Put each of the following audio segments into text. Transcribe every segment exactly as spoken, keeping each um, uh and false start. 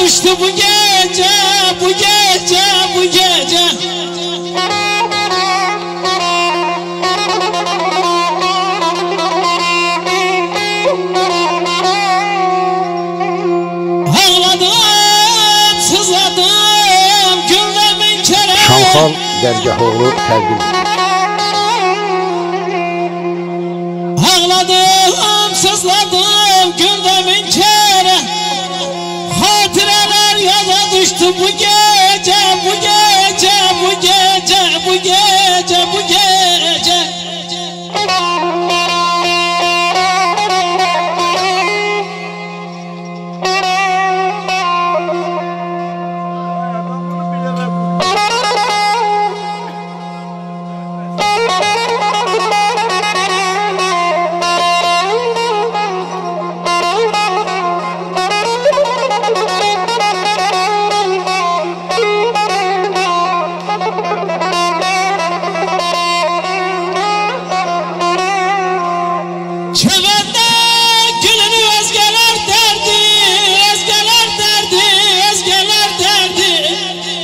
düştü bu gece, bu gece, bu gece. Ağladım, sızladım, gündəmin kere. Şanxal Dərgahoğlu təqdim edir. Ağladım, sızladım, gündəmin kere. Hatıralar yada düştü bu gece, bu gece, bu gece, bu gece, bu gece. Çevende gülünü özgeler derdi, özgeler derdi, özgeler derdi.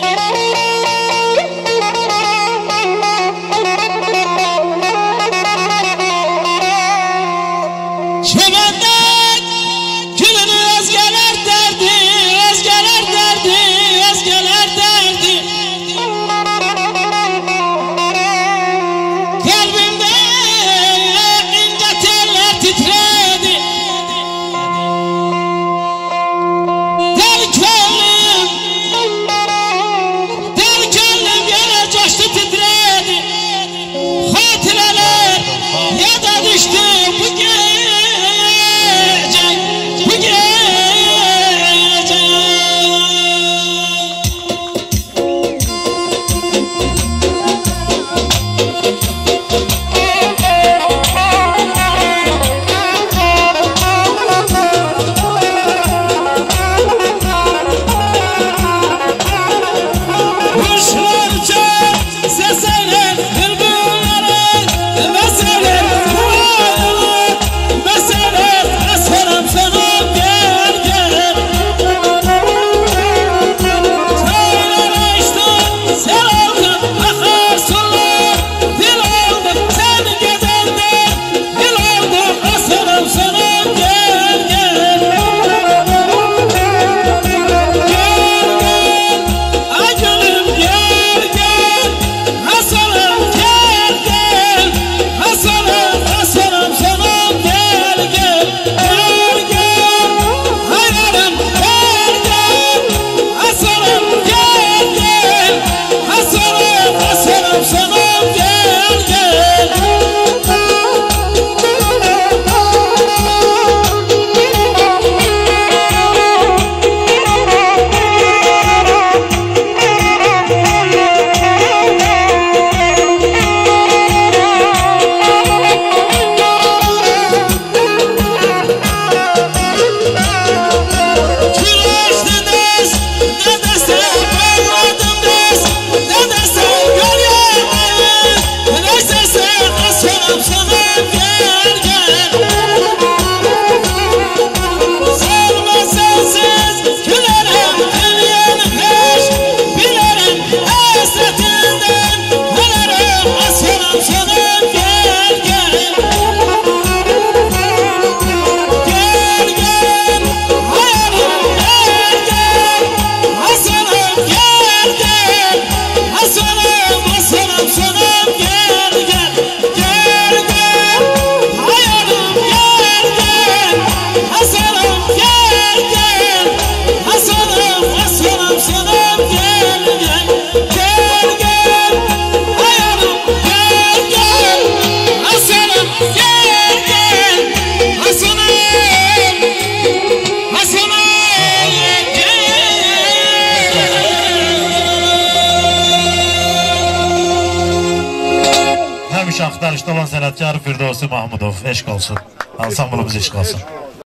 Çevende gülünü özgeler derdi, özgeler derdi, özgeler derdi. Kalbimde ince teller titredi. Deli gönlüm, deli gönlüm yine coştu titredi. Hatıralar yada düştü bu gece, bu gece. Kuşlarca ses eyler bülbülleri, mesele duvarlar, mesele eserim sana gel gel. Söyleme işte sen aldın akar sular, dil aldı sen gidenden, dil aldı eserim sana gel gel. Gel gel, ay gülüm gel gel, Hasanım gel gel, Hasanım Hasanım sana gel gel, gel gel, hayranım gel gel, Hasanım gel gel, Hasanım Hasanım sana gel gel. Güneştiniz, ne desem görmediniz, ne desem göremediniz, neyse sen aslanım sana gel gel. Sevme sensiz gülerim dünyanı peş, bilirim hasretinden ölerim aslanım sana gel gel. Gel gel, hayalım gel gel, Hasanım gel gel, Hasanım Hasanım sana gel gel. Gel gel, hayalım gel gel, Hasanım gel gel, Hasanım Hasanım sana gel gel. Gel gel, hayalım gel gel, Hasanım gel gel, Hasanım Hasanım gel. Həmişə axtarışda olan sənətkar Firdevsi Mahmudov eşq olsun. Ansamblımız eşq olsun.